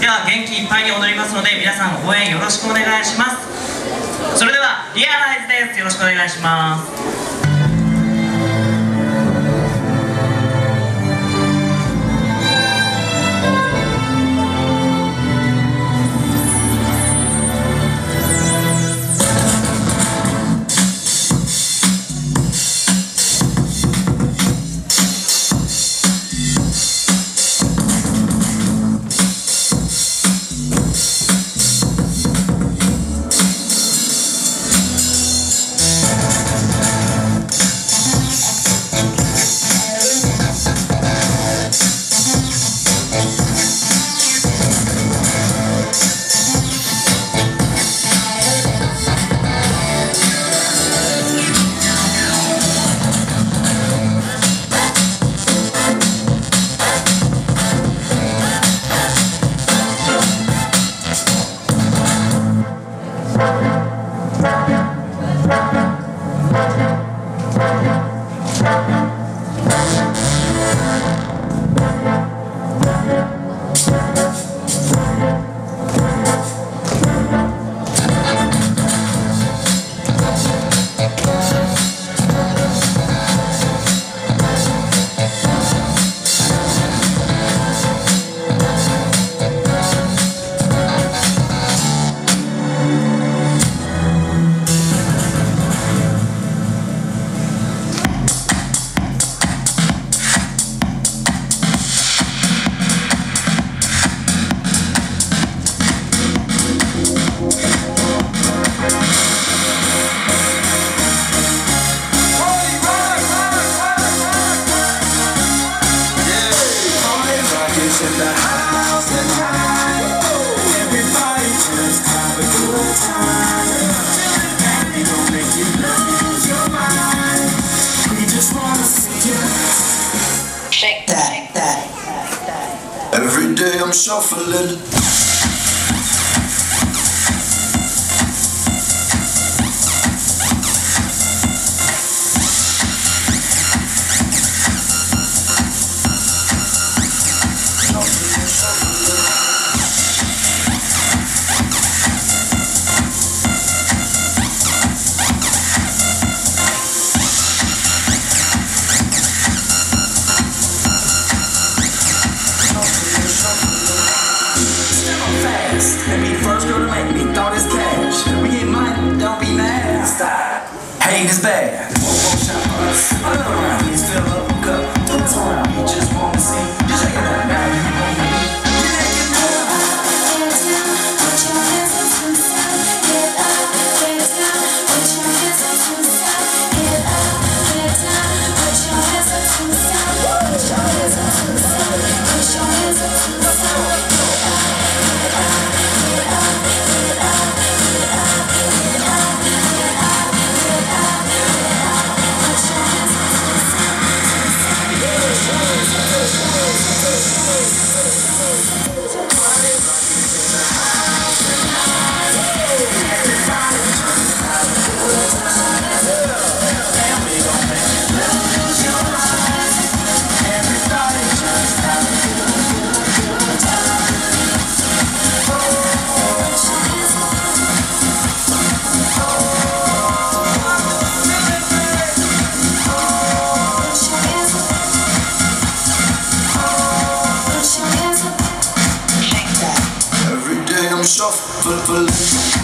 では元気いっぱいに踊りますので、皆さん応援よろしくお願いします。それではリアライズです。よろしくお願いします。 In the house tonight, everybody just have a good time. And we gon' make you lose your mind. We just wanna see you shake that. Every day I'm shuffling. Let me first girl to make me throw this cash. We get money, don't be mad. Stop. Hate is bad. One shot for us. I look around, please fill up a cup. Don't turn around, you just wanna see. Just shake it up now, you want me. Put your hands up to the side. Get up, get down. Put your hands up to the side. Get up, get down. Put your hands up to the side. Put your hands up to the side. Put your hands up to the side. Shuffle.